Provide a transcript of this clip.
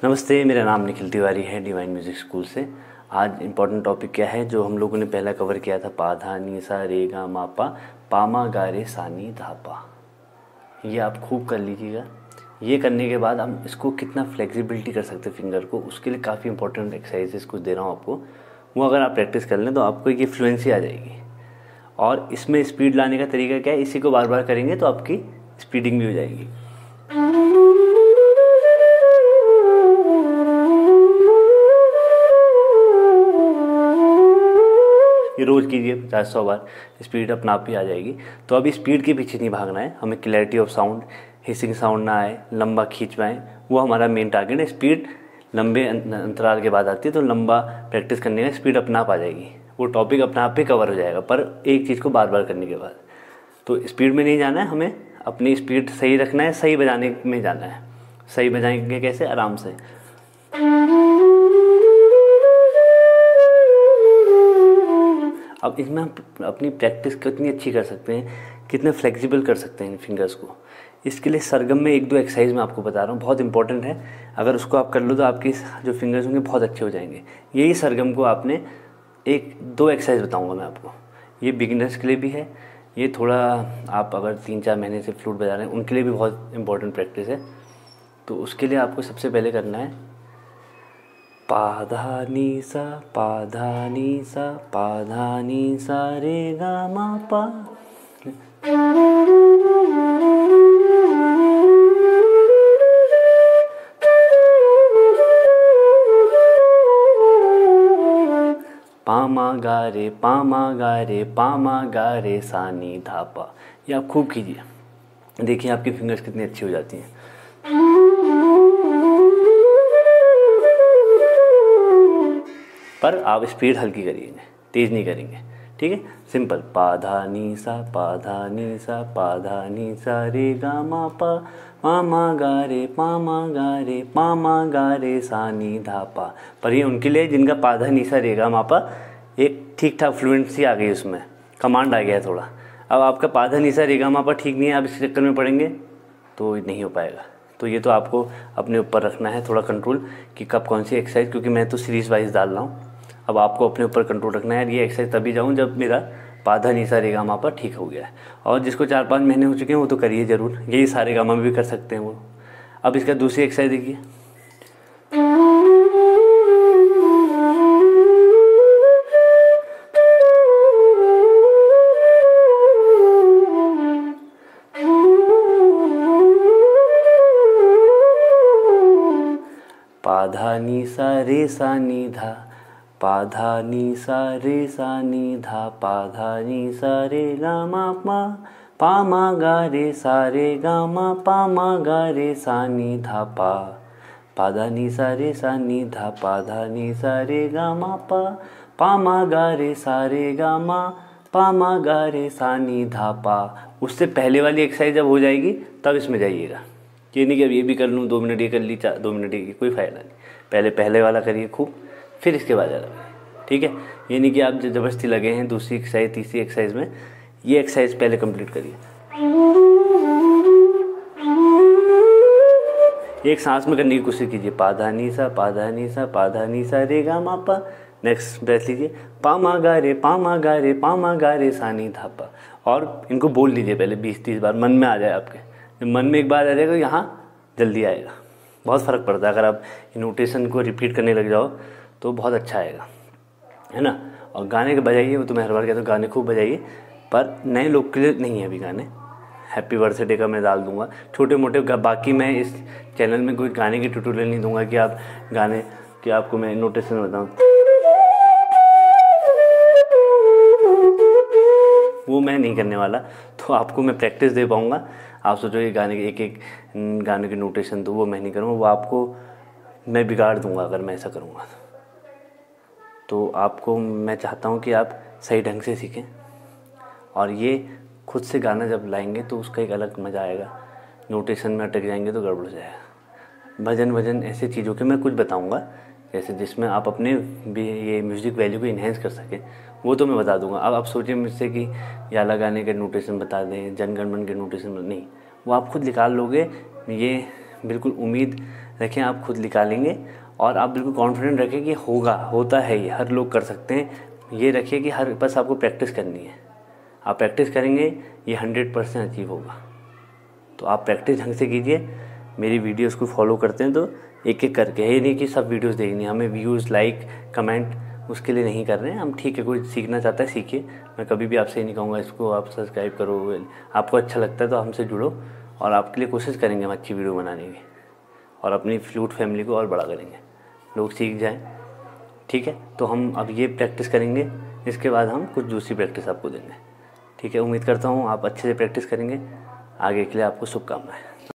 नमस्ते, मेरा नाम निखिल तिवारी है डिवाइन म्यूज़िक स्कूल से। आज इम्पॉर्टेंट टॉपिक क्या है जो हम लोगों ने पहला कवर किया था, पा धा नी सा रे गा मा पा, पा मा गा रे सा नी धा पा। ये आप खूब कर लीजिएगा। ये करने के बाद हम इसको कितना फ्लेक्सिबिलिटी कर सकते हैं फिंगर को, उसके लिए काफ़ी इंपॉर्टेंट एक्सरसाइजेस कुछ दे रहा हूँ आपको। वो अगर आप प्रैक्टिस कर लें तो आपको ये फ्लुएंसी आ जाएगी। और इसमें स्पीड लाने का तरीका क्या है, इसी को बार बार करेंगे तो आपकी स्पीडिंग भी हो जाएगी। ये रोज़ कीजिए 50-100 बार, स्पीड अपना आप ही आ जाएगी। तो अभी स्पीड के पीछे नहीं भागना है हमें, clarity of sound, hissing sound ना आए, लंबा खींच पाएँ, वो हमारा मेन टारगेट है। स्पीड लंबे अंतराल के बाद आती है, तो लंबा प्रैक्टिस करने का स्पीड अपना आप आ जाएगी, वो टॉपिक अपना आप ही कवर हो जाएगा, पर एक चीज़ को बार बार करने के बाद। तो स्पीड में नहीं जाना है हमें, अपनी स्पीड सही रखना है, सही बजाने में जाना है। सही बजाएंगे कैसे? आराम से। अब इसमें हम अपनी प्रैक्टिस कितनी अच्छी कर सकते हैं, कितने फ्लेक्सिबल कर सकते हैं इन फिंगर्स को। इसके लिए सरगम में 1-2 एक्सरसाइज मैं आपको बता रहा हूँ, बहुत इंपॉर्टेंट है। अगर उसको आप कर लो तो आपके जो फिंगर्स होंगे बहुत अच्छे हो जाएंगे। यही सरगम को आपने 1-2 एक्सरसाइज बताऊँगा मैं आपको। ये बिगिनर्स के लिए भी है, ये थोड़ा आप अगर 3-4 महीने से फ्लूट बजा रहे हैं उनके लिए भी बहुत इंपॉर्टेंट प्रैक्टिस है। तो उसके लिए आपको सबसे पहले करना है पा धा नी सा, पा धा नी सा, पा धा नी सा रे गा मा पा। पा मा गा रे, पा मा गा रे, पा मा गा रे सा नी धा पा। ये आप खूब कीजिए, देखिए आपकी फिंगर्स कितनी अच्छी हो जाती हैं। पर आप स्पीड हल्की करिएगा, तेज़ नहीं करेंगे, ठीक है? सिंपल पा धा नी सा, पा धा नी सा, पा धा नी सा रे गा मा पा, पा मा गा रे, पा मा गा रे, पा मा गा रे सा नी धा पा। पर ये उनके लिए जिनका पा धा नी सा रे गा मा पा एक ठीक ठाक फ्लुएंसी आ गई, उसमें कमांड आ गया है थोड़ा। अब आपका पा धा नी सा रे गा मा पा ठीक नहीं है, आप इस चक्कर में पड़ेंगे तो नहीं हो पाएगा। तो ये तो आपको अपने ऊपर रखना है थोड़ा कंट्रोल कि कब कौन सी एक्सरसाइज, क्योंकि मैं तो सीरीज वाइज डाल रहा हूँ। अब आपको अपने ऊपर कंट्रोल रखना है। ये एक्सरसाइज तभी जाऊँ जब मेरा पा धा नी सा रे गा मा पा ठीक हो गया है। और जिसको 4-5 महीने हो चुके हैं वो तो करिए ज़रूर, यही सारे गा मा भी कर सकते हैं वो। अब इसका दूसरी एक्सरसाइज देखिए, पा धा नी सा रे सा नी धा, पा धा नी सा रे सा नी धा, पा धा नी सा रे गा मा पा, पा मा गा रे सा रे गा मा, पा मा गा रे सा नी धा पा, पा धा नी सा रे सा नी धा, पा धा नी सा रे गा मा पा, पा मा गा रे सा रे गा मा, पा मा गा रे सा नी धा पा। उससे पहले वाली एक्सरसाइज जब हो जाएगी तब इसमें जाइएगा। ये नहीं कि अब ये भी कर लूँ, 2 मिनट ये कर ली, 2 मिनट ये, कोई फ़ायदा नहीं। पहले वाला करिए खूब, फिर इसके बाद ज़्यादा, ठीक है? ये नहीं कि आप ज़बरदस्ती लगे हैं दूसरी एक्सरसाइज तीसरी एक्सरसाइज में। ये एक्सरसाइज पहले कंप्लीट करिए। एक सांस में करने की कोशिश कीजिए, पा धा नी सा, पा धा नी सा, पा धा नी सा रे गा मा पा। नेक्स्ट ब्रेथ लीजिए, पा मा गा रे, पा मा गा रे, पा मा गा रे सा नी धा पा। और इनको बोल लीजिए पहले 20-30 बार, मन में आ जाए आपके। जब मन में एक बार आ जाएगा यहाँ जल्दी आएगा, बहुत फ़र्क पड़ता है। अगर आप नोटेशन को रिपीट करने लग जाओ तो बहुत अच्छा आएगा, है ना? और गाने के बजाइए, वो तो मैं हर बार कहता हूँ गाने खूब बजाइए, पर नए लोग के लिए नहीं है अभी गाने। हैप्पी बर्थडे का मैं डाल दूंगा छोटे मोटे, बाकी मैं इस चैनल में कोई गाने की ट्यूटोरियल नहीं दूंगा कि आप गाने कि आपको मैं नोटेशन बताऊँ, वो मैं नहीं करने वाला। तो आपको मैं प्रैक्टिस दे पाऊँगा। आप सोचो कि गाने के एक गाने के नोटेशन, तो वो मैं नहीं करूँगा, वो आपको मैं बिगाड़ दूँगा अगर मैं ऐसा करूँगा। तो आपको मैं चाहता हूँ कि आप सही ढंग से सीखें, और ये खुद से गाना जब लाएंगे तो उसका एक अलग मज़ा आएगा। नोटेशन में अटक जाएंगे तो गड़बड़ हो जाएगा। भजन ऐसे चीज़ों के मैं कुछ बताऊँगा, जैसे जिसमें आप अपने भी ये म्यूज़िक वैल्यू को इन्हेंस कर सकें, वो तो मैं बता दूंगा। अब आप सोचिए मुझसे कि याला गाने के नोटेशन बता दें, जन गण मन के नोटेशन नहीं, वो आप खुद निकाल लोगे। ये बिल्कुल उम्मीद रखें, आप खुद निकालेंगे और आप बिल्कुल कॉन्फिडेंट रखें कि होगा, होता है, ये हर लोग कर सकते हैं। ये रखिए कि हर बस आपको प्रैक्टिस करनी है, आप प्रैक्टिस करेंगे ये 100% अचीव होगा। तो आप प्रैक्टिस ढंग से कीजिए, मेरी वीडियोस को फॉलो करते हैं तो एक एक करके, ये नहीं कि सब वीडियोस देखनी है, हमें व्यूज़, लाइक, कमेंट उसके लिए नहीं कर रहे हैं हम। ठीक है, कोई सीखना चाहता है सीखिए, मैं कभी भी आपसे नहीं कहूँगा इसको आप सब्सक्राइब करो। आपको अच्छा लगता है तो हमसे जुड़ो और आपके लिए कोशिश करेंगे हम अच्छी वीडियो बनाने की, और अपनी फ्लूट फैमिली को और बड़ा करेंगे, लोग सीख जाएं। ठीक है, तो हम अब ये प्रैक्टिस करेंगे, इसके बाद हम कुछ दूसरी प्रैक्टिस आपको देंगे। ठीक है, उम्मीद करता हूँ आप अच्छे से प्रैक्टिस करेंगे। आगे के लिए आपको शुभकामनाएं।